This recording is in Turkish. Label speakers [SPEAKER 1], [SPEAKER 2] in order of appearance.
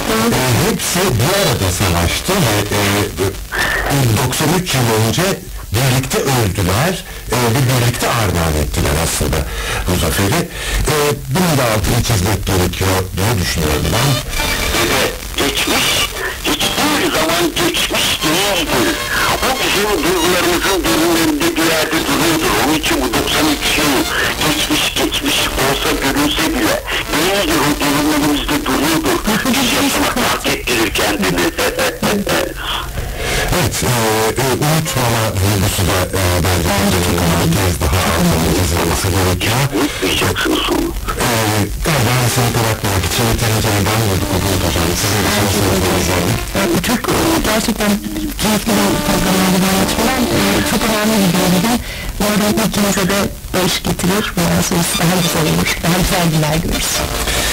[SPEAKER 1] Hepsi bir arada savaştı ve 93 yıl önce birlikte öldüler ve birlikte armağan ettiler aslında bu zaferi. Bunun da altını çizmek gerekiyor diye düşünüyorum ben.
[SPEAKER 2] Geçmiş, hiçbir zaman geçmiş değildir. O bizim duygularımızın derinlerinde bir yerde duruyordur. Onun için bu 93 yıl geçmiş olsa görünse bile değildir, o derinlerimizde duruyordur. Yaşamak hak ettirir kendini.
[SPEAKER 1] Evet, unutmama vurgusu da bence bir kez daha altını çizilmesi gerekiyor.
[SPEAKER 2] Unutmayacaksınız onu.
[SPEAKER 1] Galiba seni bırakmamak için yeterince neden vurduk hocam. Sizin için sorduğunuz yani.
[SPEAKER 3] Çok gerçekten keyifli bir programlarda anlatmalar. Çok önemli bir bölümden. Umarım ikimize de barış getirir. Bundan sonrası daha güzel olur. Daha güzel günler görürüz.